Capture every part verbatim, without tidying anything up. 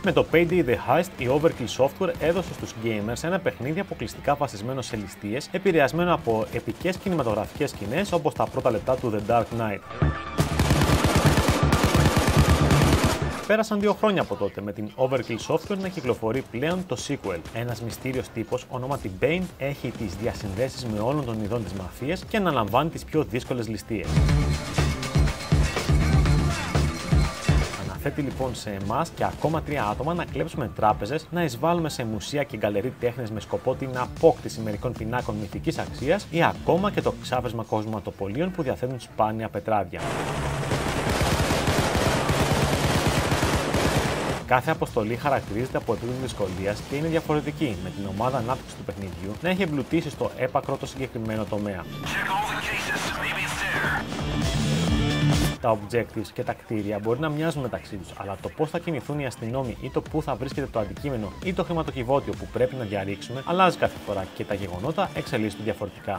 Με το Payday The Heist, η Overkill Software έδωσε στους gamers ένα παιχνίδι αποκλειστικά βασισμένο σε ληστείες, επηρεασμένο από επικές κινηματογραφικές σκηνές όπως τα πρώτα λεπτά του The Dark Knight. Πέρασαν δύο χρόνια από τότε, με την Overkill Software να κυκλοφορεί πλέον το sequel. Ένας μυστήριος τύπος ονόματι Bane έχει τις διασυνδέσεις με όλων των ειδών της μαφίας και αναλαμβάνει τις πιο δύσκολες ληστείες. Αναθέτει λοιπόν σε εμάς και ακόμα τρία άτομα να κλέψουμε τράπεζες, να εισβάλλουμε σε μουσεία και γκαλερί τέχνης με σκοπό την απόκτηση μερικών πινάκων μυθικής αξίας ή ακόμα και το ξάφεσμα κοσματοπολίων που διαθέτουν σπάνια πετράδια. Κάθε αποστολή χαρακτηρίζεται από επίπεδο δυσκολίας και είναι διαφορετική, με την ομάδα ανάπτυξης του παιχνιδιού να έχει εμπλουτίσει στο έπακρο το συγκεκριμένο τομέα. Τα objectives και τα κτίρια μπορεί να μοιάζουν μεταξύ τους, αλλά το πώς θα κινηθούν οι αστυνόμοι ή το πού θα βρίσκεται το αντικείμενο ή το χρηματοκιβώτιο που πρέπει να διαρρήξουμε αλλάζει κάθε φορά και τα γεγονότα εξελίσσονται διαφορετικά.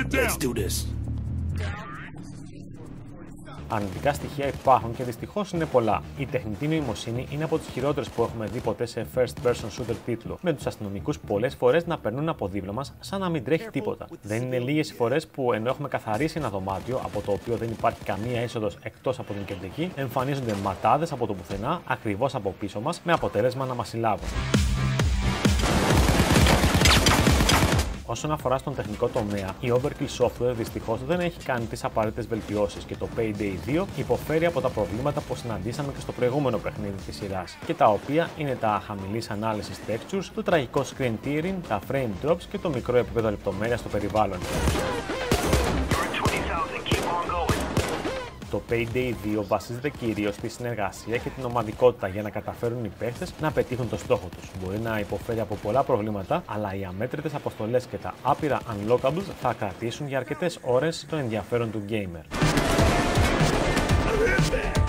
Αρνητικά στοιχεία υπάρχουν και δυστυχώς είναι πολλά. Η τεχνητή νοημοσύνη είναι από τις χειρότερες που έχουμε δει ποτέ σε first person shooter τίτλο, με τους αστυνομικούς πολλές φορές να περνούν από δίπλα μας σαν να μην τρέχει τίποτα. Δεν είναι λίγες οι φορές που ενώ έχουμε καθαρίσει ένα δωμάτιο από το οποίο δεν υπάρχει καμία είσοδος εκτός από την κεντρική, εμφανίζονται ματάδες από το πουθενά ακριβώς από πίσω μας, με αποτέλεσμα να μας συλλάβουν. Όσον αφορά στον τεχνικό τομέα, η Overkill Software δυστυχώς δεν έχει κάνει τις απαραίτητες βελτιώσεις και το Payday δύο υποφέρει από τα προβλήματα που συναντήσαμε και στο προηγούμενο παιχνίδι της σειράς, και τα οποία είναι τα χαμηλής ανάλυσης textures, το τραγικό screen tearing, τα frame drops και το μικρό επίπεδο λεπτομέρειας στο περιβάλλον. Το Payday δύο βασίζεται κυρίως στη συνεργασία και την ομαδικότητα για να καταφέρουν οι παίχτες να πετύχουν το στόχο τους. Μπορεί να υποφέρει από πολλά προβλήματα, αλλά οι αμέτρητες αποστολές και τα άπειρα unlockables θα κρατήσουν για αρκετές ώρες το ενδιαφέρον του gamer.